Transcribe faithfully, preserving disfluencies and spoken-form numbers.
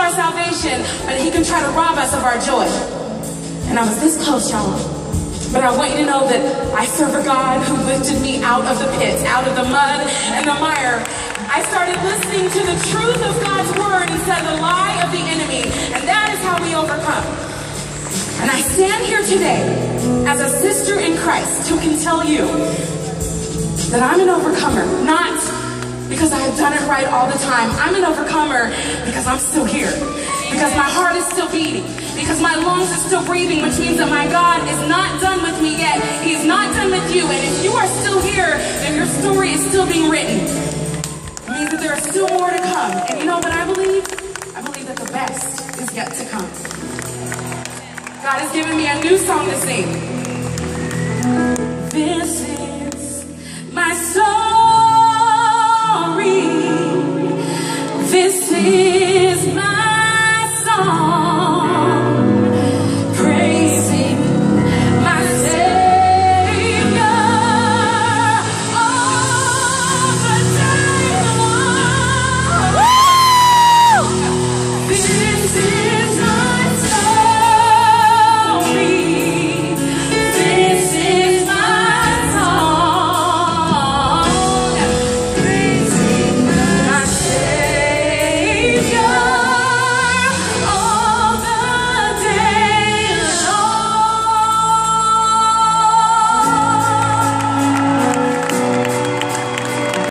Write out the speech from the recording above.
our salvation, but he can try to rob us of our joy. And I was this close, y'all. But I want you to know that I serve a God who lifted me out of the pits, out of the mud and the mire. I started listening to the truth of God's word instead of the lie of the enemy. And that is how we overcome. And I stand here today as a sister in Christ who can tell you that I'm an overcomer, not because I have done it right all the time. I'm an overcomer because I'm still here, because my heart is still beating, because my lungs are still breathing, which means that my God is not done with me yet. He's not done with you. And if you are still here, then your story is still being written. It means that there is still more to come. And you know what I believe? I believe that the best is yet to come. God has given me a new song to sing. This is my story. This is